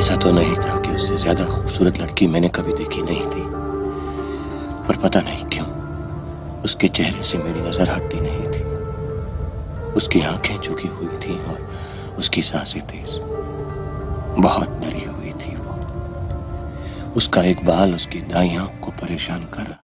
ऐसा तो नहीं था कि उससे ज्यादा खूबसूरत लड़की मैंने कभी देखी नहीं थी, पर पता नहीं क्यों उसके चेहरे से मेरी नजर हटती नहीं थी। उसकी आंखें झुकी हुई थी और उसकी सांसें तेज, बहुत डरी हुई थी वो। उसका एक बाल उसकी दाईं आंख को परेशान कर रहा।